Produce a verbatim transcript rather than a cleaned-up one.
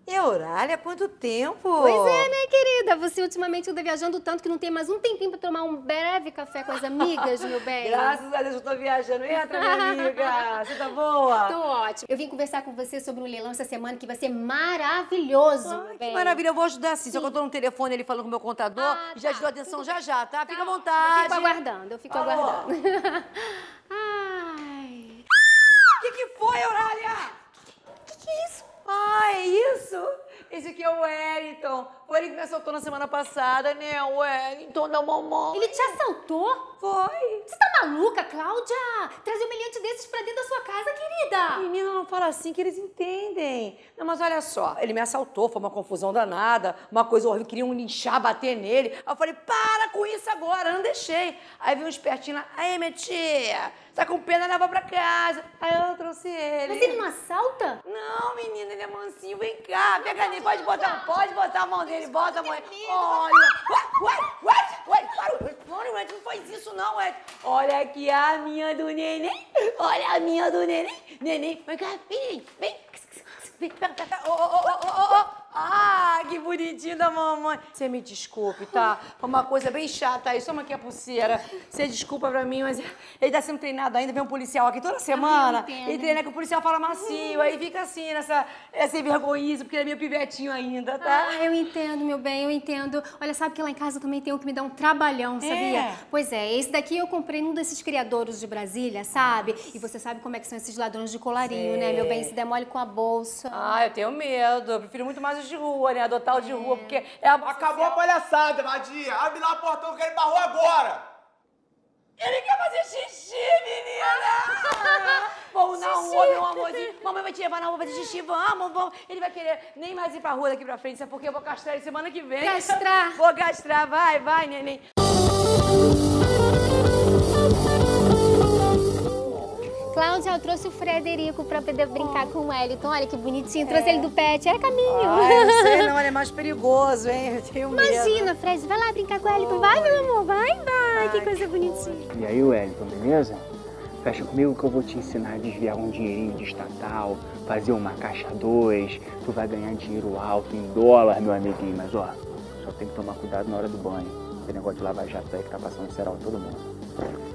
Eurália, quanto tempo? Pois é, né, querida? Você ultimamente anda viajando tanto que não tem mais um tempinho pra tomar um breve café com as amigas, meu bem. Graças a Deus eu tô viajando. Entra, minha amiga. Você tá boa? Tô ótimo. Eu vim conversar com você sobre um leilão essa semana que vai ser maravilhoso, Ai, meu que bem. maravilha. Eu vou ajudar sim. sim. Só que eu tô no telefone ali falando com o meu contador. Ah, e já tá. te dou atenção já já, tá? Fica Tá. à vontade. Eu fico aguardando, eu fico Alô. aguardando. Ai. O que que foi, Eurália? Que que é isso? Ah, é isso? Esse aqui é o Wellington. Foi ele que me assaltou na semana passada, né? O Wellington da mamãe. Ele te assaltou? Foi. Você tá maluca, Cláudia? Trazer um humilhante desses pra dentro da sua casa, querida. Menina, não fala assim que eles entendem. Não, mas olha só, ele me assaltou, foi uma confusão danada, uma coisa horrível, queriam linchar, bater nele. Aí eu falei, para com isso agora, eu não deixei. Aí veio um espertinho lá, aí, minha tia, tá com pena, leva pra casa. Aí eu trouxe ele. Mas ele não assalta? Não, menina, ele é mansinho, vem cá, pega nele, pode botar, pode botar a mão dele, bota a mão. Olha, ué, ué, ué, ué, para, para, não faz isso não, ué. Olha aqui a minha do neném, olha a minha do neném, neném, vem cá, vem, vem, vem, pega, pega, ô, ô, ô, ô, ô. Ah, que bonitinho da mamãe. Você me desculpe, tá? Foi uma coisa bem chata aí. Toma aqui a pulseira. Você desculpa pra mim, mas ele tá sendo treinado ainda. Vem um policial aqui toda semana. Ai, ele treina que o policial fala macio. Aí fica assim, nessa, essa vergonhice, porque ele é meio pivetinho ainda, tá? Ah, eu entendo, meu bem, eu entendo. Olha, sabe que lá em casa também tem um que me dá um trabalhão, sabia? É. Pois é, esse daqui eu comprei num desses criadouros de Brasília, sabe? E você sabe como é que são esses ladrões de colarinho, Sei. né, meu bem? Se der mole com a bolsa. Ah, eu tenho medo. Eu prefiro muito mais os de rua, né? Adotar o de rua, porque é a... Acabou a palhaçada, Vadia. Abre lá o portão que ele barrou agora. Ele quer fazer xixi, menina! Vamos na rua, meu amorzinho. Mamãe vai te levar na rua fazer xixi, vamos, vamos. Ele vai querer nem mais ir pra rua daqui pra frente, sabe por quê? Eu vou castrar ele semana que vem. Castrar? Vou castrar, vai, vai, neném. Cláudia, eu trouxe o Frederico pra poder brincar com o Wellington. Olha que bonitinho, trouxe É. ele do pet. É caminho. Ai, não sei não, ele é mais perigoso, hein? Eu tenho medo. Imagina, Fred, vai lá brincar com o Wellington. Vai, meu amor, vai, vai. Que coisa bonitinha. E aí, Wellington, beleza? Fecha comigo que eu vou te ensinar a desviar um dinheirinho de estatal, fazer uma caixa dois, tu vai ganhar dinheiro alto em dólar, meu amiguinho. Mas, ó, só tem que tomar cuidado na hora do banho. Tem negócio de lava-jato aí que tá passando cerol em todo mundo.